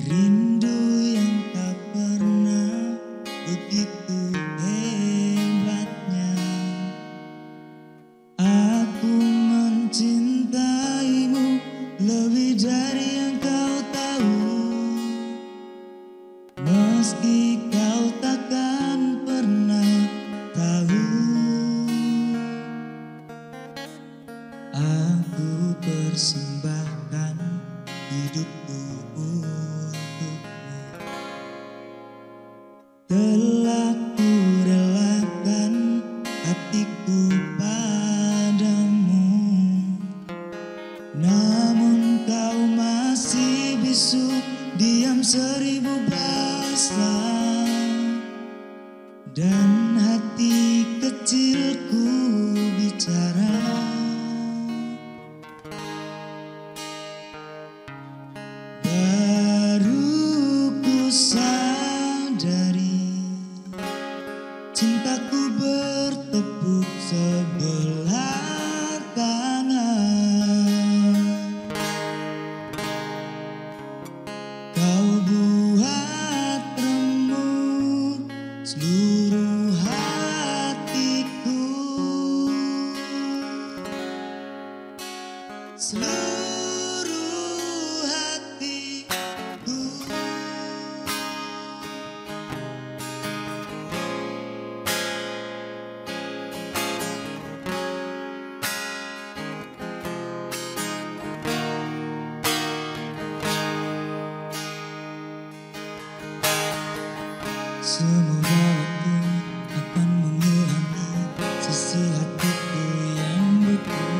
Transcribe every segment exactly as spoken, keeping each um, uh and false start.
Rindu yang tak pernah begitu hebatnya. Aku mencintaimu lebih dari yang kau tahu, meski kau takkan pernah tahu. Aku persembahkan hidupku untukmu, telah ku relakan hatiku padamu. Namun kau masih bisu, diam seribu bahasa, dan hati kecilku bicara. Baru ku sadari cintaku bertepuk sebelah tangan. Kau buat remuk seluruh hatiku, seluruh hatiku. Semoga waktu akan mengurangi sisi hatiku yang beku.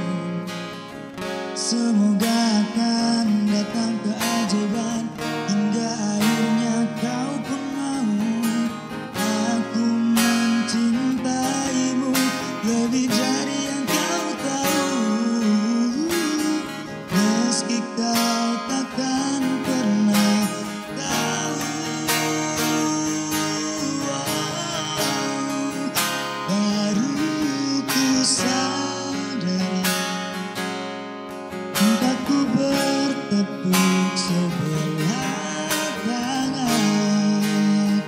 Semoga akan datang keajaiban hingga akhirnya kau pun mau. Aku mencintaimu lebih dari yang kau tahu, meski kau takkan pernah tahu. Baru ku sadari cintaku bertepuk sebelah tangan.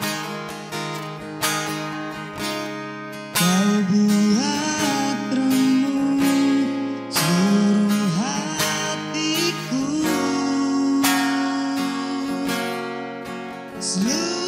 Kau buat remuk seluruh hatiku, seluruh